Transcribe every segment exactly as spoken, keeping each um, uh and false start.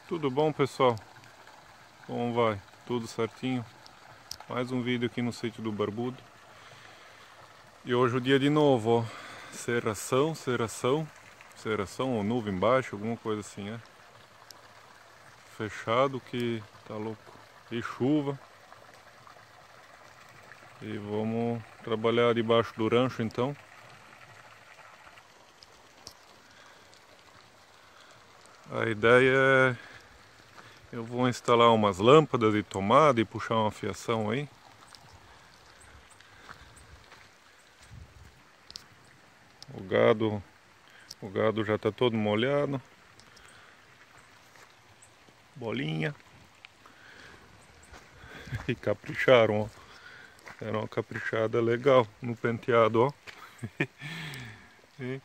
Tudo bom, pessoal? Como vai? Tudo certinho? Mais um vídeo aqui no sítio do Barbudo. E hoje o dia de novo, ó. Serração, serração, serração ou nuvem embaixo, alguma coisa assim, é. Fechado que tá louco. E chuva. E vamos trabalhar debaixo do rancho então. A ideia é... Eu vou instalar umas lâmpadas de tomada e puxar uma fiação aí. O gado, o gado já tá todo molhado. Bolinha. E capricharam, ó. Era uma caprichada legal no penteado, ó. E...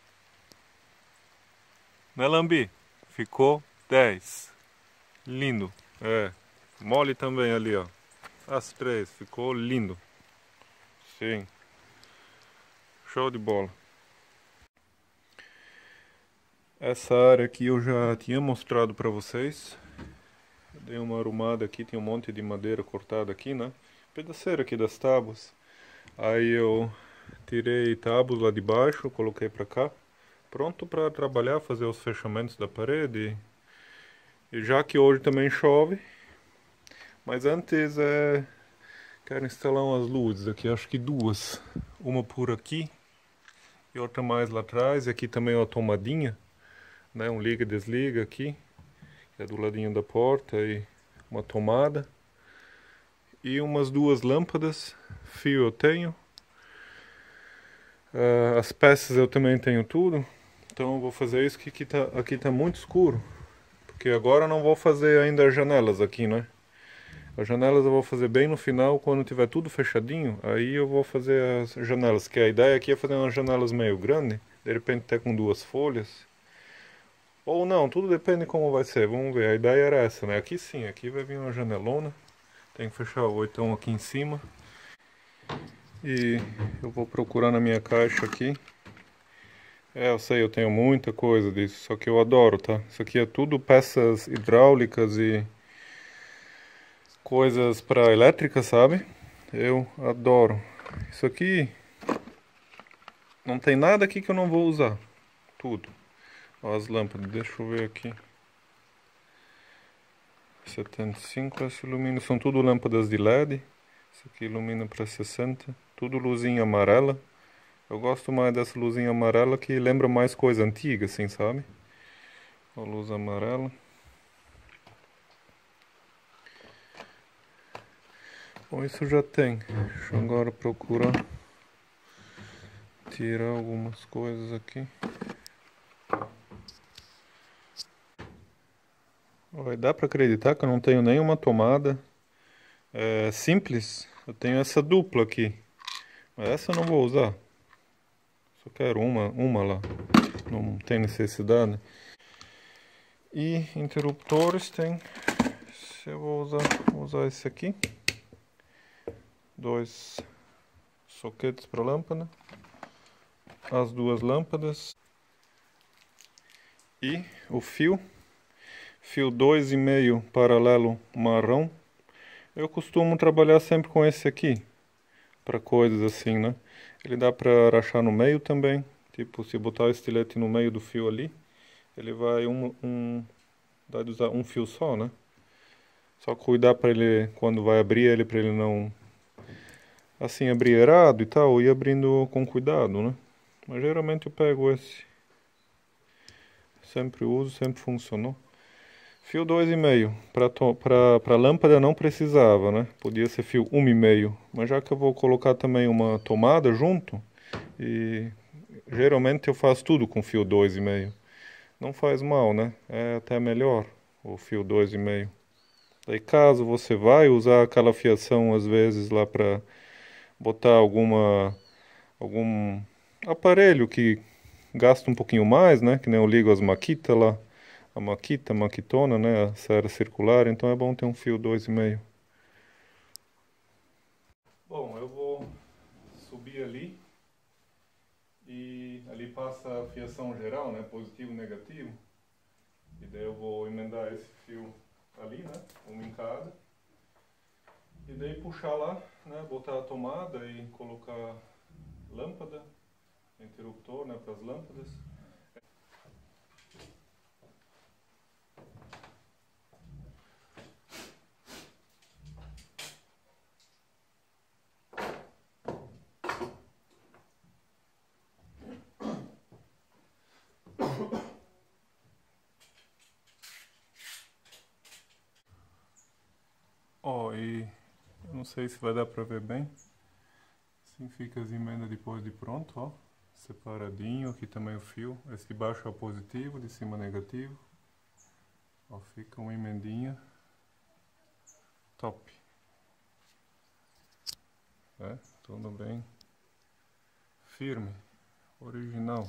Né, Lambi? Ficou dez. Lindo. É. Mole também ali, ó. As três. Ficou lindo. Sim. Show de bola. Essa área aqui eu já tinha mostrado pra vocês. Eu dei uma arrumada aqui, tem um monte de madeira cortada aqui, né? Pedaceira aqui das tábuas. Aí eu tirei tábuas lá de baixo, coloquei pra cá. Pronto para trabalhar, fazer os fechamentos da parede. E já que hoje também chove, mas antes é, quero instalar umas luzes aqui, acho que duas. Uma por aqui e outra mais lá atrás. E aqui também uma tomadinha, né? Um liga e desliga aqui, que é do ladinho da porta, e uma tomada. E umas duas lâmpadas, fio eu tenho. Uh, as peças eu também tenho tudo. Então eu vou fazer isso, que aqui tá, aqui tá muito escuro. Porque agora eu não vou fazer ainda as janelas aqui, né? As janelas eu vou fazer bem no final, quando tiver tudo fechadinho. Aí eu vou fazer as janelas, que a ideia aqui é fazer umas janelas meio grandes. De repente até com duas folhas. Ou não, tudo depende como vai ser. Vamos ver, a ideia era essa, né? Aqui sim, aqui vai vir uma janelona. Tem que fechar o oitão aqui em cima. E eu vou procurar na minha caixa aqui. É, eu sei, eu tenho muita coisa disso, só que eu adoro, tá? Isso aqui é tudo peças hidráulicas e coisas para elétrica, sabe? Eu adoro. Isso aqui não tem nada aqui que eu não vou usar. Tudo. Ó, as lâmpadas, deixa eu ver aqui. setenta e cinco, essa ilumina, são tudo lâmpadas de L E D. Isso aqui ilumina para sessenta. Tudo luzinha amarela. Eu gosto mais dessa luzinha amarela que lembra mais coisa antiga, assim, sabe? A luz amarela. Bom, isso já tem. Deixa eu agora procurar tirar algumas coisas aqui. Olha, dá para acreditar que eu não tenho nenhuma tomada é, simples. Eu tenho essa dupla aqui, mas essa eu não vou usar. Só quero uma, uma lá. Não tem necessidade. E interruptores tem. Se eu vou usar, vou usar esse aqui. Dois soquetes para lâmpada. As duas lâmpadas. E o fio. Fio dois e meio paralelo marrom. Eu costumo trabalhar sempre com esse aqui. Para coisas assim, né? Ele dá para rachar no meio também. Tipo, se botar o estilete no meio do fio ali, ele vai um, um dá de usar um fio só, né? Só cuidar para ele, quando vai abrir ele, para ele não assim abrir errado e tal, e abrindo com cuidado, né? Mas geralmente eu pego esse. Sempre uso, sempre funcionou. Fio dois e meio. Para lâmpada não precisava, né? Podia ser fio um e meio. Mas já que eu vou colocar também uma tomada junto, e geralmente eu faço tudo com fio dois e meio. Não faz mal, né? É até melhor o fio dois e meio. Daí caso você vai usar aquela fiação às vezes lá para botar alguma algum aparelho que gasta um pouquinho mais, né? Que nem eu ligo as maquitas lá. A maquita, a maquitona, né? A serra circular, então é bom ter um fio dois e meio. Bom, eu vou subir ali e ali passa a fiação geral, né? Positivo e negativo. E daí eu vou emendar esse fio ali, né? Uma em cada. E daí puxar lá, né? Botar a tomada e colocar lâmpada, interruptor, né? Para as lâmpadas. Ó, oh, e eu não sei se vai dar pra ver bem. Assim fica as emendas depois de pronto, ó. Separadinho, aqui também o fio. Esse de baixo é o positivo, de cima é negativo. Ó, fica uma emendinha top. É, tudo bem firme, original.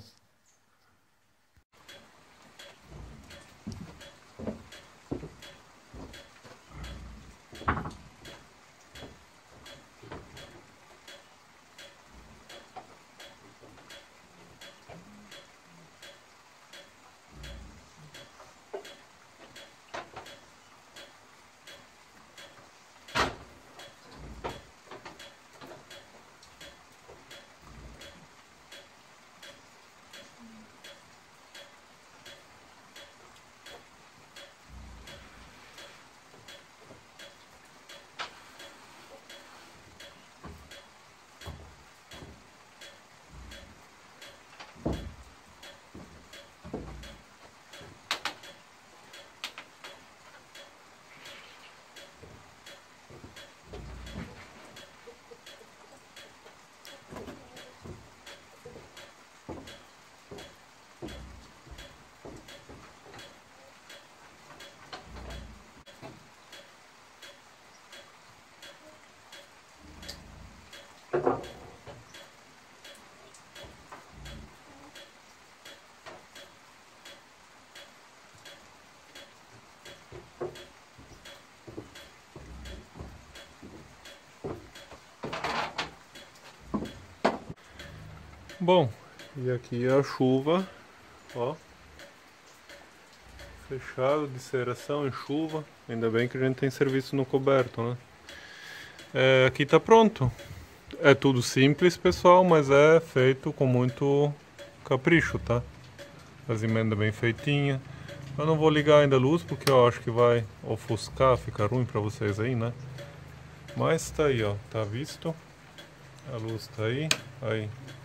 Bom, e aqui é a chuva, ó, fechado de serração em chuva. Ainda bem que a gente tem serviço no coberto, né? É, aqui tá pronto. É tudo simples, pessoal, mas é feito com muito capricho, tá? As emendas bem feitinhas. Eu não vou ligar ainda a luz porque eu acho que vai ofuscar, ficar ruim pra vocês aí, né? Mas tá aí, ó, tá visto? A luz tá aí, aí.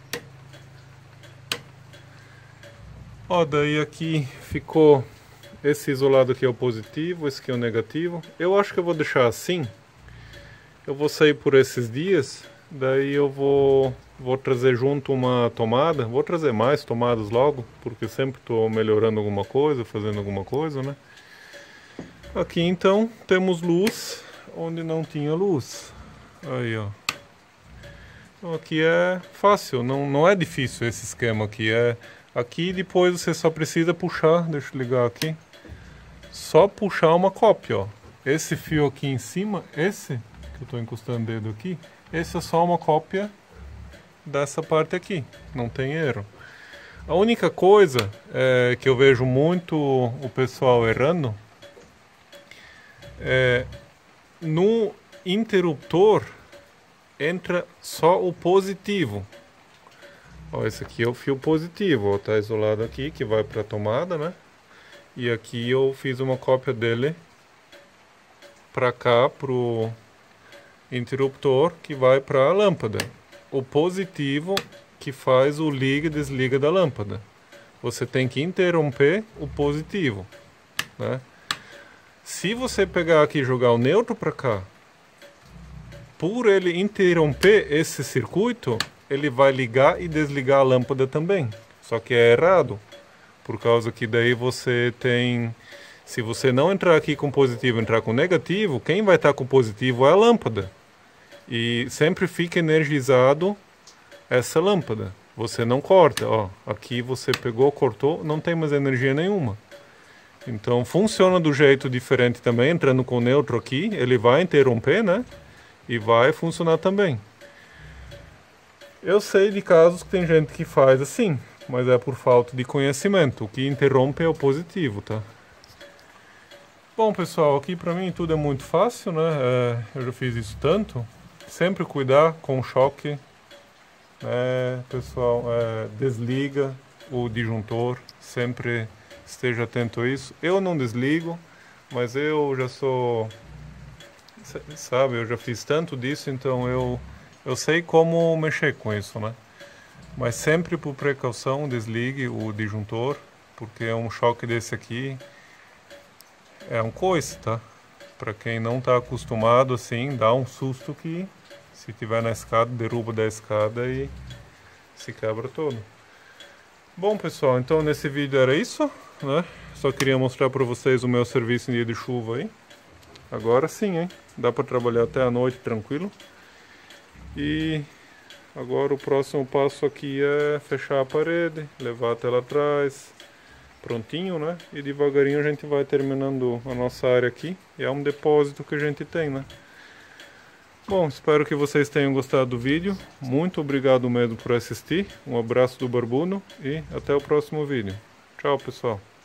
Ó, daí aqui ficou esse isolado aqui é o positivo, esse aqui é o negativo. Eu acho que eu vou deixar assim. Eu vou sair por esses dias, daí eu vou, vou trazer junto uma tomada. Vou trazer mais tomadas logo, porque sempre estou melhorando alguma coisa, fazendo alguma coisa, né? Aqui então temos luz onde não tinha luz. Aí, ó. Então aqui é fácil, não, não é difícil esse esquema aqui. É aqui depois você só precisa puxar, deixa eu ligar aqui. Só puxar uma cópia, ó. Esse fio aqui em cima, esse que eu estou encostando o dedo aqui, esse é só uma cópia dessa parte aqui, não tem erro. A única coisa é, que eu vejo muito o pessoal errando é no interruptor entra só o positivo. Ó, esse aqui é o fio positivo, ó, tá isolado aqui, que vai para a tomada, né? E aqui eu fiz uma cópia dele para cá, pro interruptor que vai para a lâmpada. O positivo que faz o liga e desliga da lâmpada. Você tem que interromper o positivo, né? Se você pegar aqui e jogar o neutro para cá, por ele interromper esse circuito, ele vai ligar e desligar a lâmpada também. Só que é errado, por causa que daí você tem... Se você não entrar aqui com positivo e entrar com negativo, quem vai estar com positivo é a lâmpada. E sempre fica energizado essa lâmpada. Você não corta, ó. Aqui você pegou, cortou, não tem mais energia nenhuma. Então funciona do jeito diferente também, entrando com neutro aqui, ele vai interromper, né? E vai funcionar também. Eu sei de casos que tem gente que faz assim, mas é por falta de conhecimento. O que interrompe é o positivo, tá? Bom, pessoal, aqui pra mim tudo é muito fácil, né? É, eu já fiz isso tanto. Sempre cuidar com o choque, né, pessoal? É, desliga o disjuntor, sempre esteja atento a isso. Eu não desligo, mas eu já sou, sabe, eu já fiz tanto disso, então eu, eu sei como mexer com isso, né? Mas sempre por precaução desligue o disjuntor, porque é um choque desse aqui. É um coice, tá? Para quem não está acostumado assim, dá um susto que se tiver na escada, derruba da escada e se quebra todo. Bom, pessoal, então nesse vídeo era isso, né? Só queria mostrar para vocês o meu serviço em dia de chuva aí. Agora sim, hein? Dá para trabalhar até a noite tranquilo. E agora o próximo passo aqui é fechar a parede, levar até lá atrás. Prontinho, né? E devagarinho a gente vai terminando a nossa área aqui. E é um depósito que a gente tem, né? Bom, espero que vocês tenham gostado do vídeo. Muito obrigado mesmo por assistir. Um abraço do Barbudo e até o próximo vídeo. Tchau, pessoal.